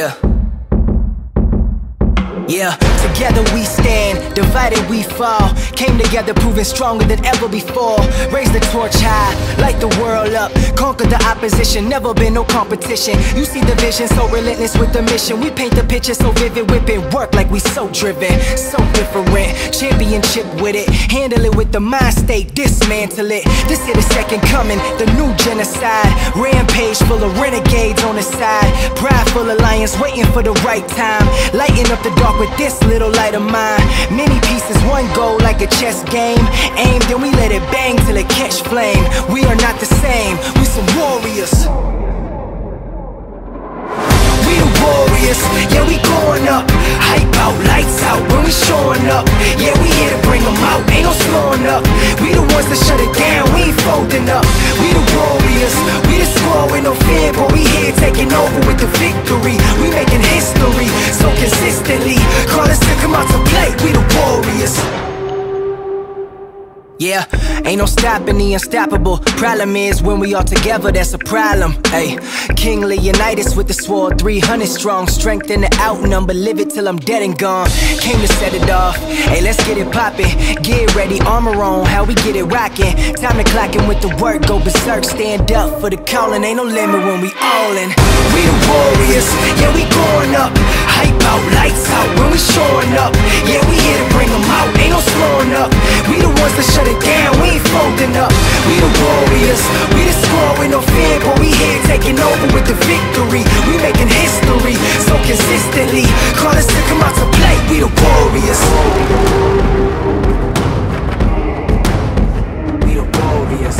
Yeah. Yeah, together we stand, divided we fall. Came together proving stronger than ever before. Raise the torch high, light the world up. Conquer the opposition, never been no competition. You see the vision, so relentless with the mission. We paint the picture so vivid, whipping work like we so driven. So different, championship with it. Handle it with the mind state, dismantle it. This here the second coming, the new genocide. Rampage full of renegades on the side. Prideful alliance waiting for the right time. Lighting up the dark with this little light of mine. Many pieces, one goal like a chess game. Aim, then we let it bang till it catch flame. We are not the same, we some warriors. We the warriors, yeah we going up. Hype out, lights out when we showing up. Yeah we here to bring them out, ain't no slowing up. We the ones that shut it down, we ain't folding up. We the warriors, we the squad with no fear. But we here taking over with the victory. We making history, so consistently. Call us to come out to play, we the warriors. Yeah, ain't no stopping the unstoppable. Problem is when we all together, that's a problem. Hey, King Leonidas with the sword, 300 strong. Strength in the outnumber, live it till I'm dead and gone. Came to set it off, hey let's get it poppin'. Get ready, armor on, how we get it rockin'. Time to clockin' with the work, go berserk. Stand up for the callin', ain't no limit when we all in. We the warriors, yeah we going up. Hype out, lights out when we showing up. Yeah we here to bring them out, ain't no slowing up. We the ones that shut it down, we ain't folding up. We the warriors, we the squad with no fear. But we here taking over with the victory. We making history, so consistently. Call us to come out to play, we the warriors. We the warriors.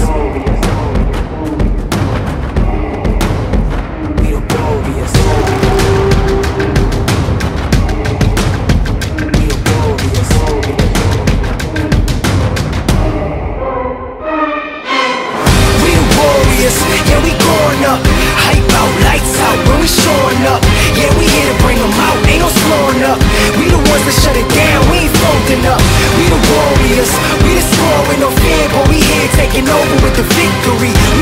We the warriors. Yeah, we going up. Hype out, lights out when we showing up. Yeah, we here to bring them out, ain't no slowing up. We the ones that shut it down, we ain't folding up. We the warriors, we the squad with no fear. But we here taking over with the victory.